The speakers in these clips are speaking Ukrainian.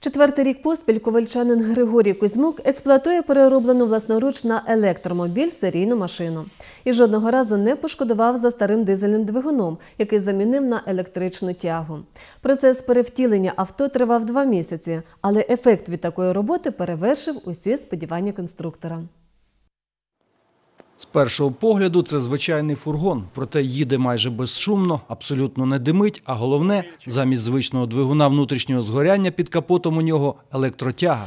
Четвертий рік поспіль ковальчанин Григорій Кузьмук експлуатує перероблену власноруч на електромобіль серійну машину. І жодного разу не пошкодував за старим дизельним двигуном, який замінив на електричну тягу. Процес перевтілення авто тривав 2 місяці, але ефект від такої роботи перевершив усі сподівання конструктора. З першого погляду це звичайний фургон, проте їде майже безшумно, абсолютно не димить, а головне, замість звичного двигуна внутрішнього згоряння під капотом у нього електротяга.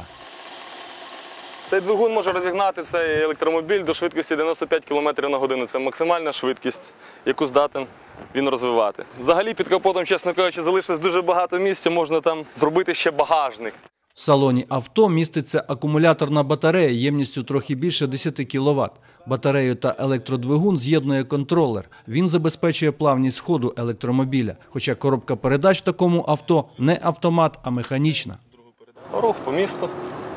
Цей двигун може розігнати цей електромобіль до швидкості 95 км на годину. Це максимальна швидкість, яку здатен він розвивати. Взагалі під капотом, чесно кажучи, залишилось дуже багато місця, можна там зробити ще багажник. В салоні авто міститься акумуляторна батарея ємністю трохи більше 10 кВт. Батарею та електродвигун з'єднує контролер. Він забезпечує плавність ходу електромобіля, хоча коробка передач в такому авто не автомат, а механічна. Рух по місту.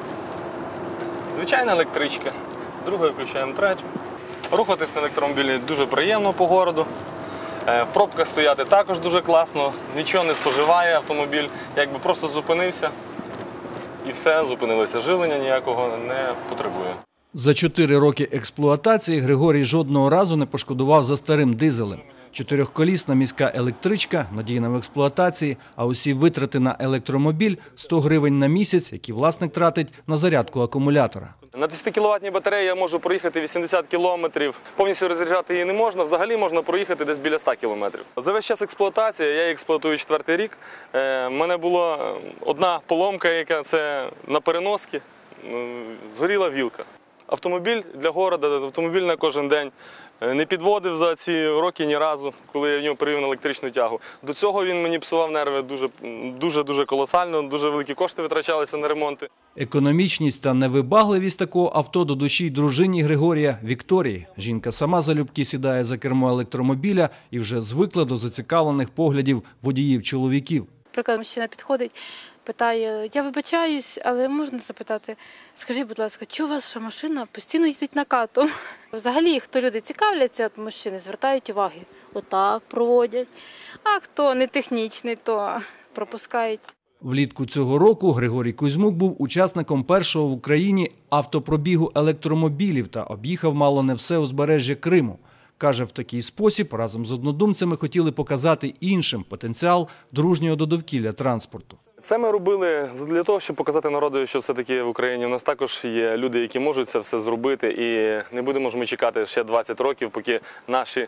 Звичайна електричка. З другої включаємо третю. Рухатись на електромобілі дуже приємно по городу. В пробках стояти також дуже класно. Нічого не споживає автомобіль. Якби просто зупинився і все, зупинилося. Живлення ніякого не потребує. За 4 роки експлуатації Григорій жодного разу не пошкодував за старим дизелем. 4-колісна міська електричка, надійна в експлуатації, а усі витрати на електромобіль – 100 гривень на місяць, які власник тратить на зарядку акумулятора. На 10 кВт батареї я можу проїхати 80 км. Повністю розряджати її не можна, взагалі можна проїхати десь біля 100 км. За весь час експлуатації, я її експлуатую 4-й рік, в мене була одна поломка, яка це на переноски, згоріла вілка. Автомобіль для міста, автомобіль на кожен день. Не підводив за ці роки ні разу, коли я в нього перевів на електричну тягу. До цього він мені псував нерви дуже колосально, дуже великі кошти витрачалися на ремонти. Економічність та невибагливість такого авто до душі й дружині Григорія Вікторії. Жінка сама залюбки сідає за кермо електромобіля і вже звикла до зацікавлених поглядів водіїв-чоловіків. Наприклад, мужчина підходить, питає: я вибачаюсь, але можна запитати, скажіть, будь ласка, чого ваша машина постійно їздить накатом? Взагалі, хто люди цікавляться, от мужчини звертають уваги, отак проводять, а хто не технічний, то пропускають. Влітку цього року Григорій Кузьмук був учасником першого в Україні автопробігу електромобілів та об'їхав мало не все узбережжя Криму. Каже, в такий спосіб разом з однодумцями хотіли показати іншим потенціал дружнього до довкілля транспорту. Це ми робили для того, щоб показати народу, що все-таки в Україні у нас також є люди, які можуть це все зробити, і не будемо ж ми чекати ще 20 років, поки наші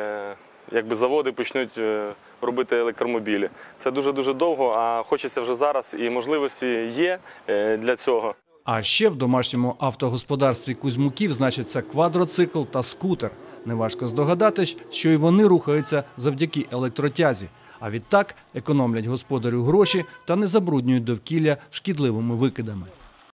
заводи почнуть робити електромобілі. Це дуже-дуже довго, а хочеться вже зараз, і можливості є для цього. А ще в домашньому автогосподарстві Кузьмуків значаться квадроцикл та скутер. Неважко здогадатись, що і вони рухаються завдяки електротязі. А відтак економлять господарю гроші та не забруднюють довкілля шкідливими викидами.